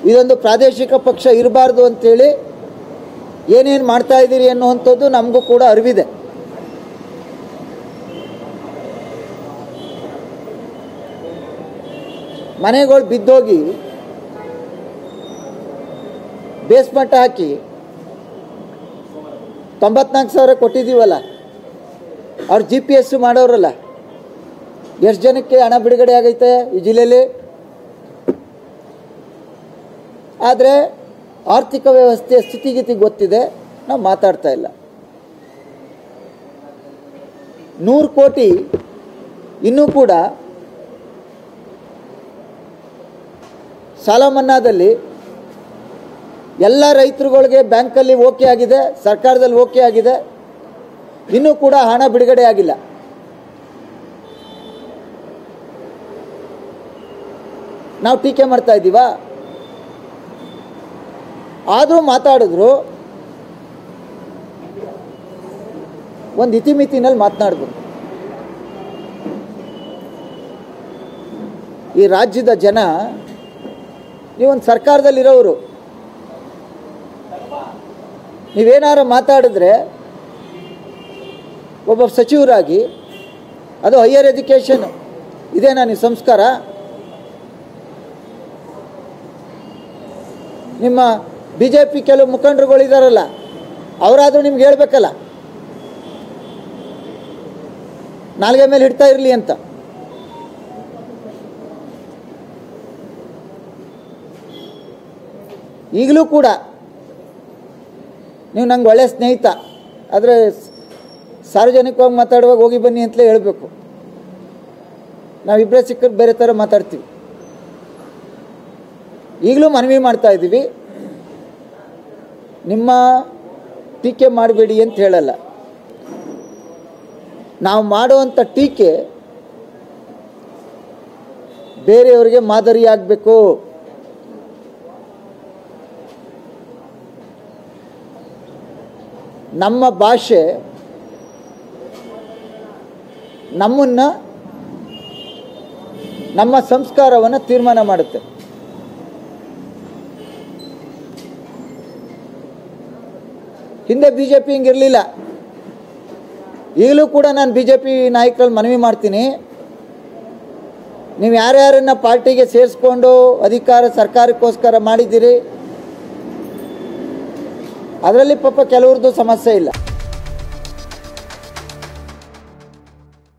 ಇದೊಂದು ಪ್ರಾದೇಶಿಕ ಪಕ್ಷ ಇರಬಾರ್ದು ಅಂತೇಳಿ ಏನೇನು ಮಾಡ್ತಾ ಇದ್ದೀರಿ ಅನ್ನುವಂಥದ್ದು ನಮಗೂ ಕೂಡ ಅರಿವಿದೆ. ಮನೆಗಳು ಬಿದ್ದೋಗಿ ಬೇಸ್ಮಟ್ಟ ಹಾಕಿ 94,000 ಕೊಟ್ಟಿದ್ದೀವಲ್ಲ, ಅವ್ರು GPS ಮಾಡೋರಲ್ಲ, ಎಷ್ಟು ಜನಕ್ಕೆ ಹಣ ಬಿಡುಗಡೆ ಆಗೈತೆ ಈ ಜಿಲ್ಲೆಯಲ್ಲಿ? ಆದರೆ ಆರ್ಥಿಕ ವ್ಯವಸ್ಥೆಯ ಸ್ಥಿತಿಗತಿ ಗೊತ್ತಿದೆ, ನಾವು ಮಾತಾಡ್ತಾ ಇಲ್ಲ. 100 ಕೋಟಿ ಇನ್ನೂ ಕೂಡ ಸಾಲ ಮನ್ನಾದಲ್ಲಿ ಎಲ್ಲ ರೈತರುಗಳಿಗೆ ಬ್ಯಾಂಕಲ್ಲಿ ಓಕೆ ಆಗಿದೆ, ಸರ್ಕಾರದಲ್ಲಿ ಓಕೆ ಆಗಿದೆ, ಇನ್ನೂ ಕೂಡ ಹಣ ಬಿಡುಗಡೆ ಆಗಿಲ್ಲ. ನಾವು ಟೀಕೆ ಮಾಡ್ತಾ ಇದ್ದೀವಾ? ಆದರೂ ಮಾತಾಡಿದ್ರು ಒಂದು ಇತಿಮಿತಿನಲ್ಲಿ ಮಾತನಾಡ್ಬೋದು. ಈ ರಾಜ್ಯದ ಜನ, ನೀವೊಂದು ಸರ್ಕಾರದಲ್ಲಿರೋರು, ನೀವೇನಾರು ಮಾತಾಡಿದ್ರೆ ಒಬ್ಬ ಸಚಿವರಾಗಿ, ಅದು ಹೈಯರ್ ಎಜುಕೇಷನ್, ಇದೇನಾ ನಿಮ್ಮ ಸಂಸ್ಕಾರ? ನಿಮ್ಮ BJP ಕೆಲವು ಮುಖಂಡರುಗಳಿದಾರಲ್ಲ, ಅವರಾದರೂ ನಿಮ್ಗೆ ಹೇಳ್ಬೇಕಲ್ಲ, ನಾಲ್ಗೆ ಮೇಲೆ ಹಿಡ್ತಾ ಇರಲಿ ಅಂತ. ಈಗಲೂ ಕೂಡ ನೀವು ನಂಗೆ ಒಳ್ಳೆಯ ಸ್ನೇಹಿತ, ಆದರೆ ಸಾರ್ವಜನಿಕವಾಗಿ ಮಾತಾಡುವಾಗ ಹೋಗಿ ಬನ್ನಿ ಅಂತಲೇ ಹೇಳಬೇಕು. ನಾವಿಬ್ಬರೇ ಸಿಕ್ಕರೆ ಬೇರೆ ಥರ ಮಾತಾಡ್ತೀವಿ. ಈಗಲೂ ಮನವಿ ಮಾಡ್ತಾ ಇದ್ದೀವಿ, ನಿಮ್ಮ ಟೀಕೆ ಮಾಡಬೇಡಿ ಅಂತ ಹೇಳಲ್ಲ. ನಾವು ಮಾಡುವಂಥ ಟೀಕೆ ಬೇರೆಯವರಿಗೆ ಮಾದರಿಯಾಗಬೇಕು. ನಮ್ಮ ಭಾಷೆ ನಮ್ಮನ್ನು, ನಮ್ಮ ಸಂಸ್ಕಾರವನ್ನು ತೀರ್ಮಾನ ಮಾಡುತ್ತೆ. ಹಿಂದೆ BJP ಹಿಂಗಿರಲಿಲ್ಲ. ಈಗಲೂ ಕೂಡ ನಾನು BJP ನಾಯಕರಲ್ಲಿ ಮನವಿ ಮಾಡ್ತೀನಿ, ನೀವು ಯಾರ್ಯಾರನ್ನ ಪಾರ್ಟಿಗೆ ಸೇರಿಸ್ಕೊಂಡು ಅಧಿಕಾರ ಸರ್ಕಾರಕ್ಕೋಸ್ಕರ ಮಾಡಿದ್ದೀರಿ, ಅದರಲ್ಲಿ ಪಾಪ ಕೆಲವ್ರದ್ದು ಸಮಸ್ಯೆ ಇಲ್ಲ.